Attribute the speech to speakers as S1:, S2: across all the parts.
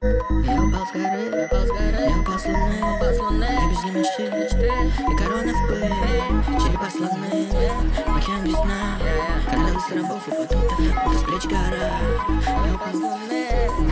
S1: Я упал с горы, я упал с луны, я без мечты, и корона в пыль. Черепа слоны, океан без дна, каналы с рабов и потока, будто с плеч гора. Я упал с луны,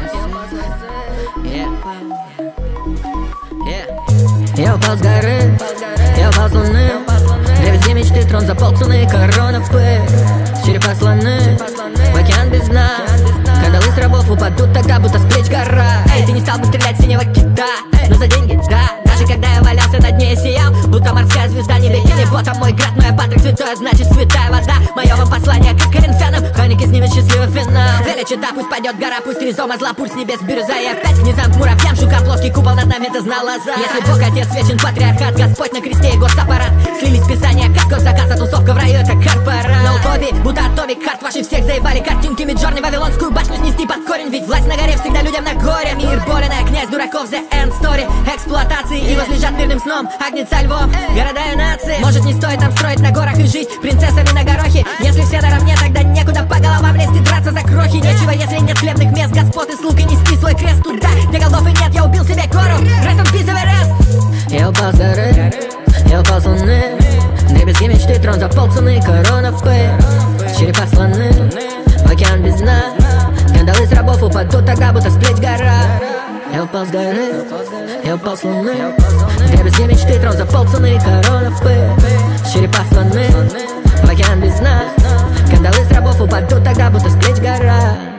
S1: я упал с горы, я упал с луны, я везде мечты, трон за полцены, корона в пыль. Черепа слоны, в океан без дна, кандалы с рабов упадут тогда, будто с плеч гора. Эй, ты не стал бы стрелять в синего кита, но за деньги, да. Даже когда я валялся на дне, я сиял, будто морская звезда. Не бикини, ботом мой град, моя Патрик святой, значит святая вода. Мое вам послание, как коринфянам, хроники снимет счастливый финал. Веля чита, пусть падет гора, пусть ризома зла, пульс небес бирюза. И опять низам к муравьям, шука, плоский купол над нами, это знал Лоза. Если Бог Отец вечен, патриархат, Господь на кресте и госаппарат, слились писания, как госзаказ, а тусовка в раю, это корпорат. На утопе, будто атомик, карт ваши всех заебали, картинки Миджорни, Вавилонскую башню снести под корень. Ведь власть на горе всегда людям на горе. Мир болен, а князь дураков, the end story. Эксплуатации и возлежат мирным сном, агнец со львом, города и нации. Может, не стоит нам строить на горах и жить принцессами на горохе. Если все наравне, тогда некуда по головам лезть и драться за крохи. Нечего, если нет хлебных мест, господ и слуг, и нести свой крест туда, где голов и нет. Я убил себе гору, rest in peace, Эверест. Я упал с горы, я упал с луны, дребезги мечты, трон за полцены, корона в пыль. Черепа слоны, океан без дна, кандалы с рабов упадут тогда, будто с плеч гора. Я упал с горы, я упал с луны, дребезги мечты, трон за полцены, корона в пыль. Черепа слоны, океан без дна, кандалы с рабов упадут тогда, будто с плеч гора.